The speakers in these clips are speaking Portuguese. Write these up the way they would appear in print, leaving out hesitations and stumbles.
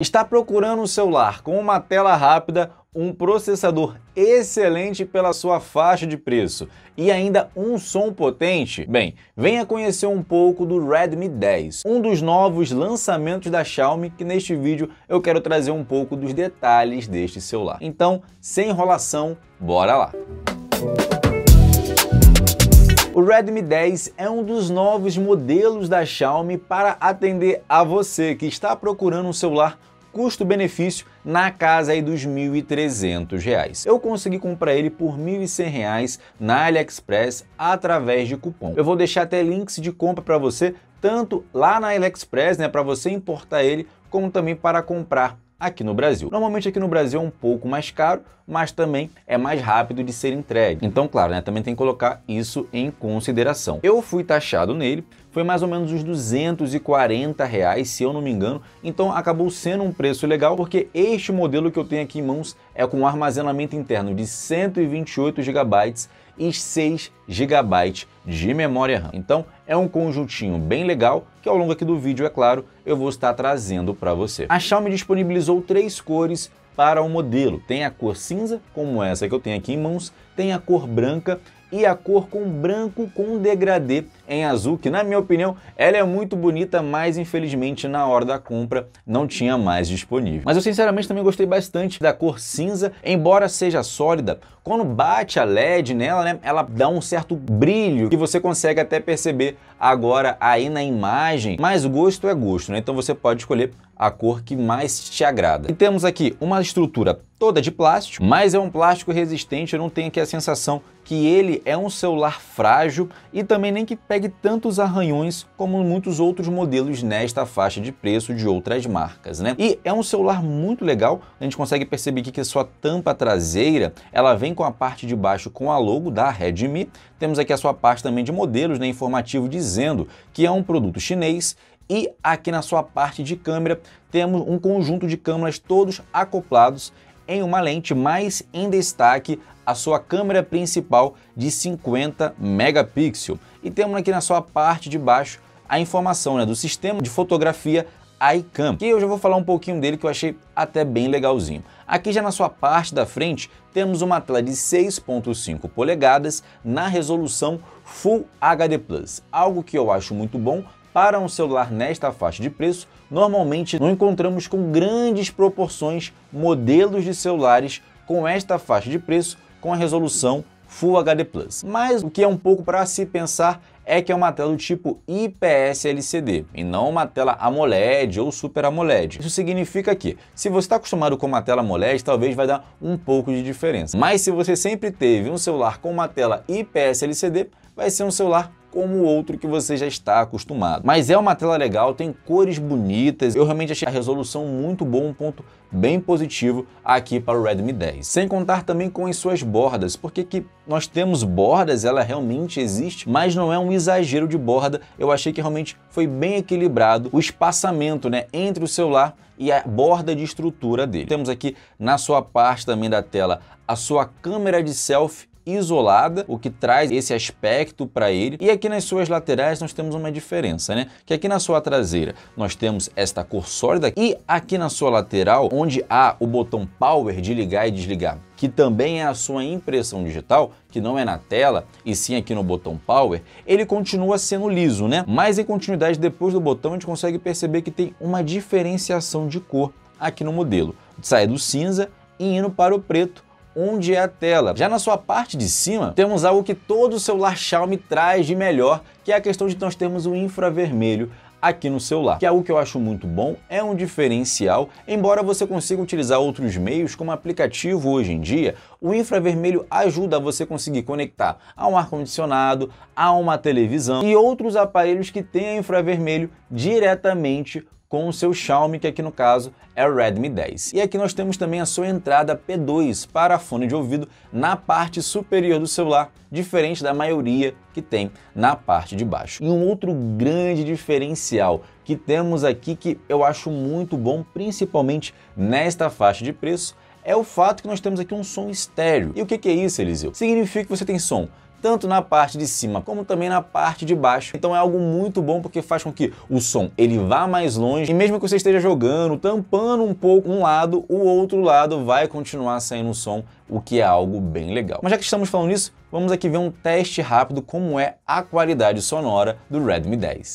Está procurando um celular com uma tela rápida, um processador excelente pela sua faixa de preço e ainda um som potente? Bem, venha conhecer um pouco do Redmi 10, um dos novos lançamentos da Xiaomi, que neste vídeo eu quero trazer um pouco dos detalhes deste celular. Então, sem enrolação, bora lá! O Redmi 10 é um dos novos modelos da Xiaomi para atender a você que está procurando um celular custo-benefício na casa aí dos R$ 1.300. Eu consegui comprar ele por R$ 1.100 na AliExpress através de cupom. Eu vou deixar até links de compra para você, tanto lá na AliExpress, para você importar ele, como também para comprar aqui no Brasil. Normalmente aqui no Brasil é um pouco mais caro, mas também é mais rápido de ser entregue. Então, claro, também tem que colocar isso em consideração. Eu fui taxado nele, foi mais ou menos uns R$ 240, se eu não me engano, então acabou sendo um preço legal, porque este modelo que eu tenho aqui em mãos é com um armazenamento interno de 128 GB e 6 GB de memória RAM. Então é um conjuntinho bem legal, que ao longo aqui do vídeo, é claro, eu vou estar trazendo para você. A Xiaomi disponibilizou 3 cores para o modelo. Tem a cor cinza, como essa que eu tenho aqui em mãos, tem a cor branca e a cor com branco com degradê em azul, que na minha opinião ela é muito bonita, mas infelizmente na hora da compra não tinha mais disponível. Mas eu sinceramente também gostei bastante da cor cinza, embora seja sólida, quando bate a LED nela, ela dá um certo brilho que você consegue até perceber agora aí na imagem, mas gosto é gosto, então você pode escolher a cor que mais te agrada. E temos aqui uma estrutura toda de plástico, mas é um plástico resistente, eu não tenho aqui a sensação que ele é um celular frágil e também nem que pegue tantos arranhões como muitos outros modelos nesta faixa de preço de outras marcas, E é um celular muito legal, a gente consegue perceber aqui que a sua tampa traseira, ela vem com a parte de baixo com a logo da Redmi, temos aqui a sua parte também de modelos, informativo dizendo que é um produto chinês. E aqui na sua parte de câmera temos um conjunto de câmeras todos acoplados em uma lente, mais em destaque a sua câmera principal de 50 megapixels. E temos aqui na sua parte de baixo a informação do sistema de fotografia iCam, que eu já vou falar um pouquinho dele, que eu achei até bem legalzinho. Aqui já na sua parte da frente temos uma tela de 6.5 polegadas na resolução Full HD+, algo que eu acho muito bom. Para um celular nesta faixa de preço, normalmente não encontramos com grandes proporções modelos de celulares com esta faixa de preço com a resolução Full HD+. Mas o que é um pouco para se pensar é que é uma tela do tipo IPS LCD e não uma tela AMOLED ou Super AMOLED. Isso significa que, se você está acostumado com uma tela AMOLED, talvez vai dar um pouco de diferença. Mas se você sempre teve um celular com uma tela IPS LCD, vai ser um celular como o outro que você já está acostumado. Mas é uma tela legal, tem cores bonitas, eu realmente achei a resolução muito boa, um ponto bem positivo aqui para o Redmi 10. Sem contar também com as suas bordas, porque que nós temos bordas, ela realmente existe, mas não é um exagero de borda, eu achei que realmente foi bem equilibrado o espaçamento entre o celular e a borda de estrutura dele. Temos aqui na sua parte também da tela a sua câmera de selfie isolada, o que traz esse aspecto para ele. E aqui nas suas laterais nós temos uma diferença, que aqui na sua traseira nós temos esta cor sólida e aqui na sua lateral, onde há o botão Power de ligar e desligar, que também é a sua impressão digital, que não é na tela e sim aqui no botão Power, ele continua sendo liso, Mas em continuidade, depois do botão, a gente consegue perceber que tem uma diferenciação de cor aqui no modelo. Sai do cinza e indo para o preto, onde é a tela. Já na sua parte de cima, temos algo que todo celular Xiaomi traz de melhor, que é a questão de nós termos o infravermelho aqui no celular, que é algo que eu acho muito bom, é um diferencial, embora você consiga utilizar outros meios como aplicativo hoje em dia, o infravermelho ajuda a você conseguir conectar a um ar-condicionado, a uma televisão e outros aparelhos que tenham infravermelho diretamente com o seu Xiaomi, que aqui no caso é o Redmi 10. E aqui nós temos também a sua entrada P2 para fone de ouvido na parte superior do celular, diferente da maioria que tem na parte de baixo. E um outro grande diferencial que temos aqui, que eu acho muito bom, principalmente nesta faixa de preço, é o fato que nós temos aqui um som estéreo. E o que é isso, Eliseu? Significa que você tem som tanto na parte de cima como também na parte de baixo. Então é algo muito bom porque faz com que o som ele vá mais longe e mesmo que você esteja jogando, tampando um pouco um lado, o outro lado vai continuar saindo o som, o que é algo bem legal. Mas já que estamos falando nisso, vamos aqui ver um teste rápido como é a qualidade sonora do Redmi 10.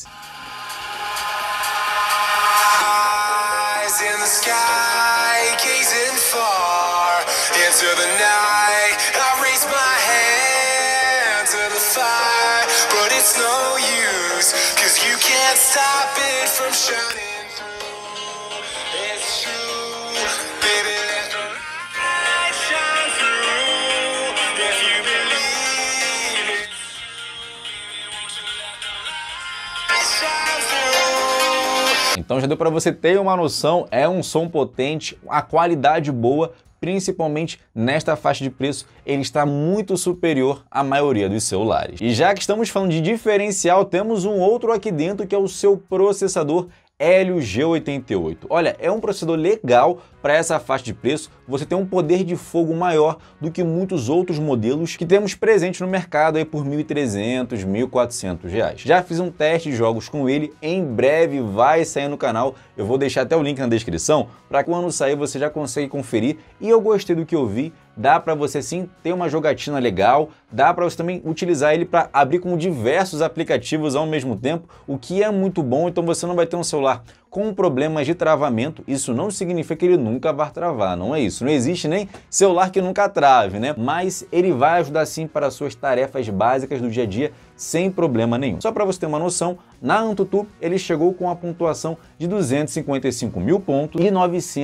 Então já deu para você ter uma noção, é um som potente, a qualidade boa, principalmente nesta faixa de preço, ele está muito superior à maioria dos celulares. E já que estamos falando de diferencial, temos um outro aqui dentro que é o seu processador Helio G88. Olha, é um processador legal para essa faixa de preço, você tem um poder de fogo maior do que muitos outros modelos que temos presentes no mercado aí por R$ 1.300, R$ 1.400. Já fiz um teste de jogos com ele, em breve vai sair no canal, eu vou deixar até o link na descrição, para quando sair você já consegue conferir, e eu gostei do que eu vi. Dá para você sim ter uma jogatina legal, dá para você também utilizar ele para abrir com diversos aplicativos ao mesmo tempo, o que é muito bom, então você não vai ter um celular com problemas de travamento. Isso não significa que ele nunca vai travar, não é isso, não existe nem celular que nunca trave, né? Mas ele vai ajudar sim para suas tarefas básicas do dia a dia sem problema nenhum. Só para você ter uma noção, na AnTuTu ele chegou com a pontuação de 255 mil pontos e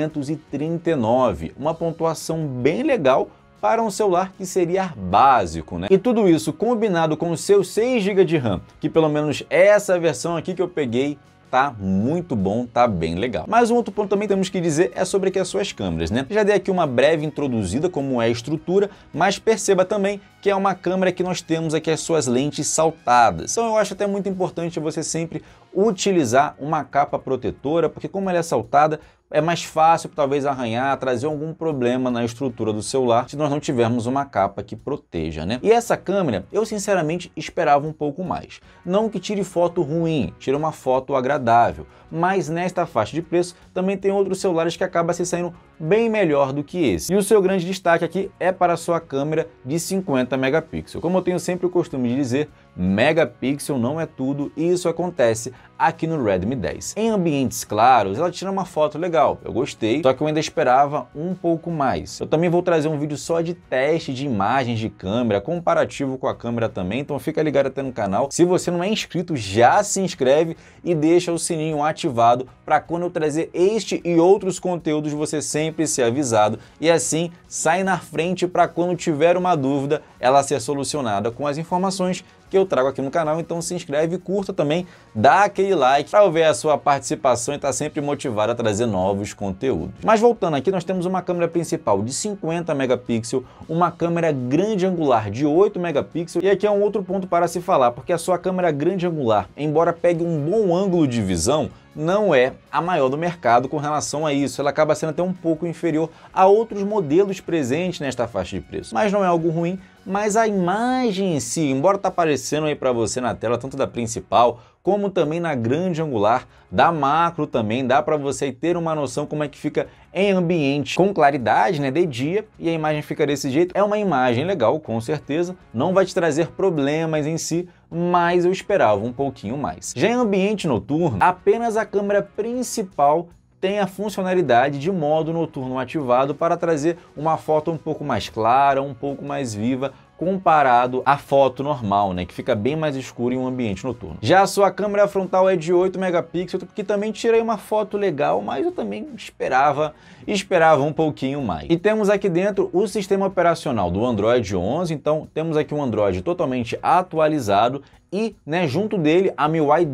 939, uma pontuação bem legal para um celular que seria básico, né? E tudo isso combinado com os seus 6 GB de RAM, que pelo menos essa versão aqui que eu peguei tá muito bom, tá bem legal. Mas um outro ponto também temos que dizer é sobre aqui as suas câmeras, né? Já dei aqui uma breve introduzida como é a estrutura, mas perceba também que é uma câmera que nós temos aqui as suas lentes saltadas. Então eu acho até muito importante você sempre utilizar uma capa protetora, porque como ela é saltada, é mais fácil talvez arranhar, trazer algum problema na estrutura do celular se nós não tivermos uma capa que proteja, né? E essa câmera, eu sinceramente esperava um pouco mais. Não que tire foto ruim, tire uma foto agradável, mas nesta faixa de preço também tem outros celulares que acabam se saindo bem melhor do que esse. E o seu grande destaque aqui é para a sua câmera de 50 megapixels. Como eu tenho sempre o costume de dizer, megapixel não é tudo e isso acontece aqui no Redmi 10. Em ambientes claros, ela tira uma foto legal, eu gostei, só que eu ainda esperava um pouco mais. Eu também vou trazer um vídeo só de teste de imagens de câmera, comparativo com a câmera também, então fica ligado até no canal. Se você não é inscrito, já se inscreve e deixa o sininho ativado para quando eu trazer este e outros conteúdos você sempre ser avisado e assim sai na frente para quando tiver uma dúvida ela ser solucionada com as informações que eu trago aqui no canal. Então se inscreve, curta também, dá aquele like para eu ver a sua participação e estar sempre motivado a trazer novos conteúdos. Mas voltando aqui, nós temos uma câmera principal de 50 megapixels, uma câmera grande angular de 8 megapixels e aqui é um outro ponto para se falar, porque a sua câmera grande angular, embora pegue um bom ângulo de visão, não é a maior do mercado com relação a isso, ela acaba sendo até um pouco inferior a outros modelos presentes nesta faixa de preço. Mas não é algo ruim, mas a imagem em si, embora tá aparecendo aí para você na tela, tanto da principal, como também na grande angular, da macro também, dá para você ter uma noção como é que fica em ambiente com claridade, né, de dia, e a imagem fica desse jeito. É uma imagem legal, com certeza, não vai te trazer problemas em si, mas eu esperava um pouquinho mais. Já em ambiente noturno, apenas a câmera principal tem a funcionalidade de modo noturno ativado para trazer uma foto um pouco mais clara, um pouco mais viva, comparado à foto normal, né, que fica bem mais escuro em um ambiente noturno. Já a sua câmera frontal é de 8 megapixels, que também tirei uma foto legal, mas eu também esperava um pouquinho mais. E temos aqui dentro o sistema operacional do Android 11, então temos aqui um Android totalmente atualizado e, junto dele, a MIUI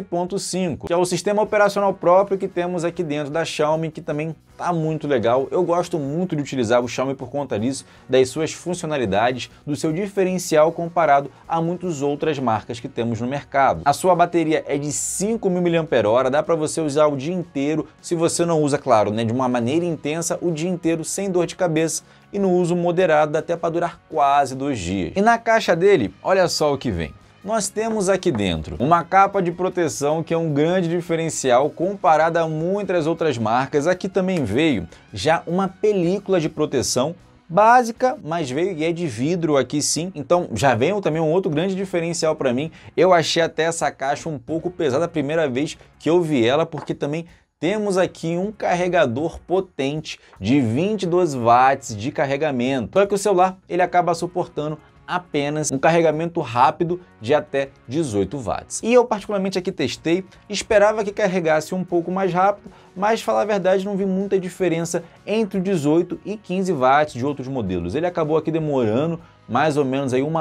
12.5, que é o sistema operacional próprio que temos aqui dentro da Xiaomi, que também tá muito legal. Eu gosto muito de utilizar o Xiaomi por conta disso, das suas funcionalidades, do seu diferencial comparado a muitas outras marcas que temos no mercado. A sua bateria é de 5.000 mAh, dá para você usar o dia inteiro, se você não usa, claro, de uma maneira intensa, o dia inteiro sem dor de cabeça, e no uso moderado dá até para durar quase 2 dias. E na caixa dele, olha só o que vem. Nós temos aqui dentro uma capa de proteção que é um grande diferencial comparada a muitas outras marcas. Aqui também veio já uma película de proteção básica, mas veio e é de vidro aqui sim, então já veio também um outro grande diferencial para mim. Eu achei até essa caixa um pouco pesada a primeira vez que eu vi ela, porque também temos aqui um carregador potente de 22 watts de carregamento, só que o celular ele acaba suportando apenas um carregamento rápido de até 18 watts. E eu particularmente aqui testei, esperava que carregasse um pouco mais rápido, mas falar a verdade não vi muita diferença entre o 18 e 15 watts de outros modelos. Ele acabou aqui demorando mais ou menos aí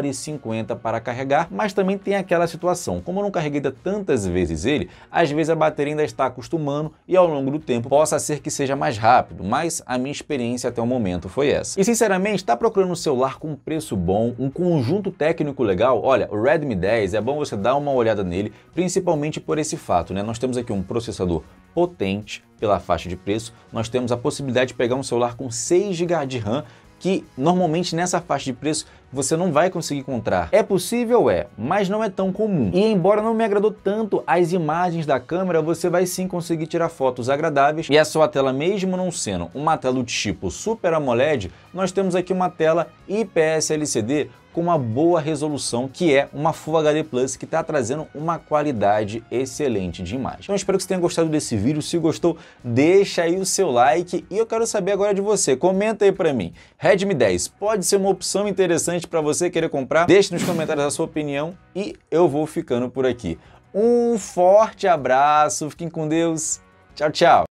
1h50 para carregar, mas também tem aquela situação, como eu não carreguei tantas vezes ele, às vezes a bateria ainda está acostumando e ao longo do tempo possa ser que seja mais rápido, mas a minha experiência até o momento foi essa. E sinceramente, está procurando um celular com um preço bom, um conjunto técnico legal? Olha, o Redmi 10 é bom você dar uma olhada nele, principalmente por esse fato, Nós temos aqui um processador potente pela faixa de preço, nós temos a possibilidade de pegar um celular com 6 GB de RAM, que normalmente nessa faixa de preço você não vai conseguir encontrar. É possível? Mas não é tão comum. E embora não me agradou tanto as imagens da câmera, você vai sim conseguir tirar fotos agradáveis. E a sua tela, mesmo não sendo uma tela do tipo Super AMOLED, nós temos aqui uma tela IPS LCD com uma boa resolução, que é uma Full HD Plus, que está trazendo uma qualidade excelente de imagem. Então espero que você tenha gostado desse vídeo. Se gostou, deixa aí o seu like e eu quero saber agora de você. Comenta aí para mim. Redmi 10 pode ser uma opção interessante para você querer comprar? Deixe nos comentários a sua opinião e eu vou ficando por aqui. Um forte abraço, fiquem com Deus. Tchau, tchau.